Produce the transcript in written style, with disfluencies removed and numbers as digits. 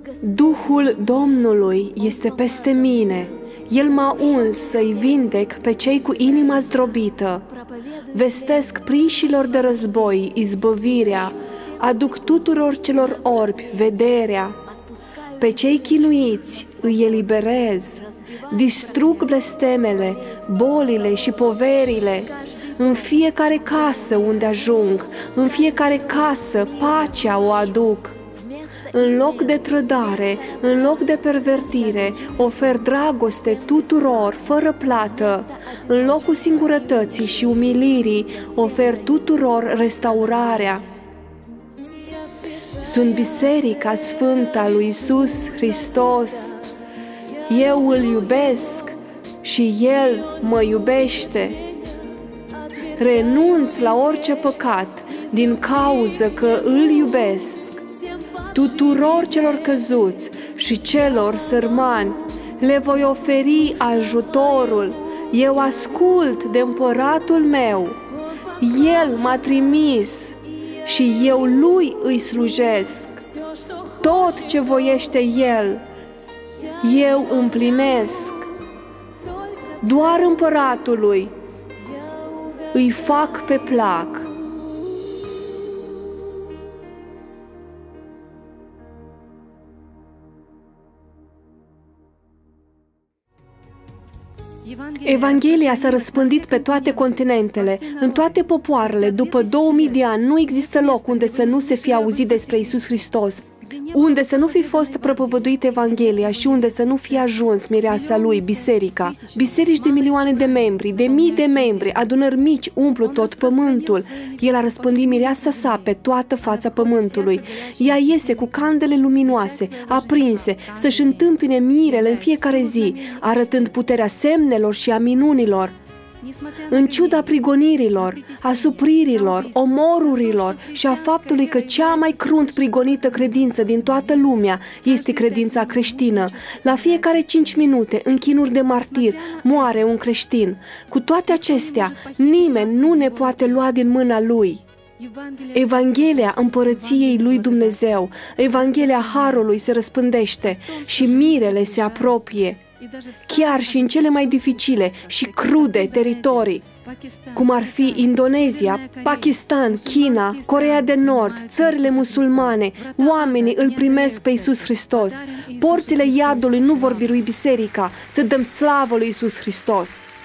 Duhul Domnului este peste mine. El m-a uns să-i vindec pe cei cu inima zdrobită. Vestesc prinșilor de război izbăvirea, aduc tuturor celor orbi vederea. Pe cei chinuiți îi eliberez, distrug blestemele, bolile și poverile. În fiecare casă unde ajung, în fiecare casă pacea o aduc. În loc de trădare, în loc de pervertire, ofer dragoste tuturor, fără plată. În locul singurătății și umilirii, ofer tuturor restaurarea. Sunt Biserica Sfântă a lui Iisus Hristos. Eu îl iubesc și El mă iubește. Renunț la orice păcat din cauză că îl iubesc. Tuturor celor căzuți și celor sărmani le voi oferi ajutorul. Eu ascult de împăratul meu. El m-a trimis și eu lui îi slujesc. Tot ce voiește El, eu împlinesc. Doar împăratului îi fac pe plac. Evanghelia s-a răspândit pe toate continentele, în toate popoarele. După 2000 de ani nu există loc unde să nu se fie auzit despre Iisus Hristos, unde să nu fi fost propovăduită Evanghelia și unde să nu fie ajuns mireasa Lui, biserica. Biserici de milioane de membri, de mii de membri, adunări mici umplu tot pământul. El a răspândit mireasa sa pe toată fața pământului. Ea iese cu candele luminoase, aprinse, să-și întâmpine mirele în fiecare zi, arătând puterea semnelor și a minunilor. În ciuda prigonirilor, a supririlor, omorurilor și a faptului că cea mai crunt prigonită credință din toată lumea este credința creștină, la fiecare 5 minute, în chinuri de martir, moare un creștin. Cu toate acestea, nimeni nu ne poate lua din mâna Lui. Evanghelia împărăției lui Dumnezeu, Evanghelia Harului se răspândește și mirele se apropie. Chiar și în cele mai dificile și crude teritorii, cum ar fi Indonezia, Pakistan, China, Coreea de Nord, țările musulmane, oamenii îl primesc pe Iisus Hristos. Porțile iadului nu vor birui biserica, să dăm slavă lui Iisus Hristos.